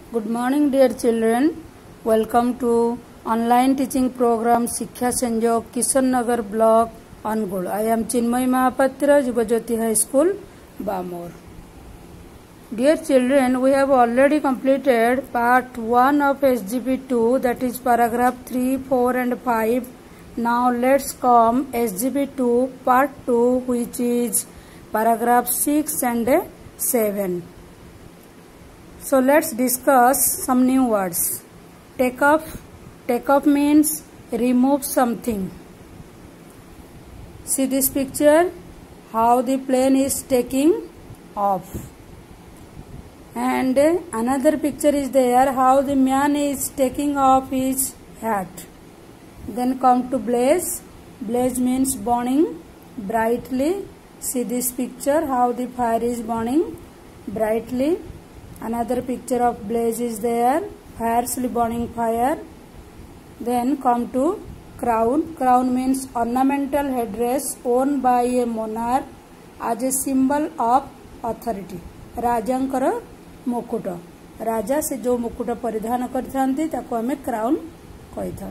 Good morning, dear children. Welcome to online teaching program Shiksha Sanjog Kishan Nagar block Angul. I am Chinmay Mahapatra, Jugajyoti High School, Bamor. Dear children, we have already completed part 1 of SGP 2, that is paragraph 3, 4 and 5. Now let's come SGP 2 part 2, which is paragraph 6 and 7. So let's discuss some new words. Take off. Take off means remove something. See this picture, how the plane is taking off. And another picture is there, how the man is taking off his hat. Then come to blaze. Blaze means burning brightly. See this picture, how the fire is burning brightly. Another picture of blaze is there, fiercely burning fire. Then come to crown. Crown means ornamental headdress worn by a monarch as a symbol of authority. राजांकर मुकुट, राजा से जो मुकुट परिधान करथांती ताको हमें crown कहिथां.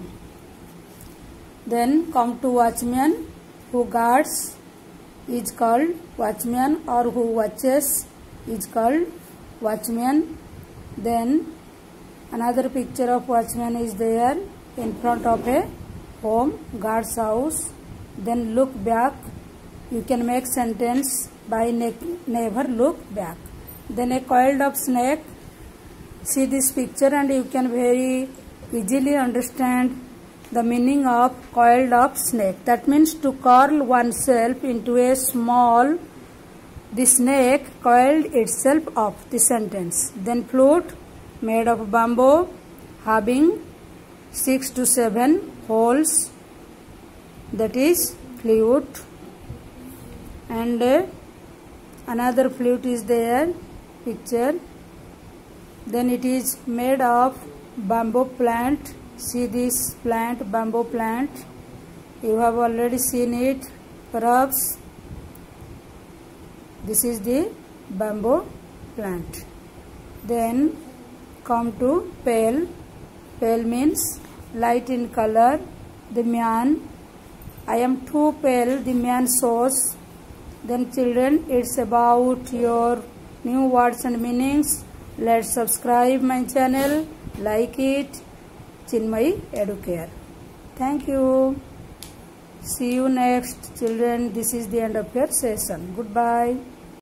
Then come to watchman. Who guards is called watchman, or who watches is called watchman. Then another picture of watchman is there in front of a home, guard's house. Then look back. You can make sentence by never look back. Then a coiled up snake. See this picture and you can very easily understand the meaning of coiled up snake. That means to curl oneself into a small. The snake coiled itself up. The sentence. Then flute made of bamboo, having 6 to 7 holes. That is flute. And another flute is there. Picture. Then it is made of bamboo plant. See this plant, bamboo plant. You have already seen it, perhaps. This is the bamboo plant. Then come to pale. Pale means light in color. The man. I am too pale, the man shows. Then children, it's about your new words and meanings. Let's subscribe my channel, like it. Chinmay Educare. Thank you. See you next, children. This is the end of your session. Goodbye.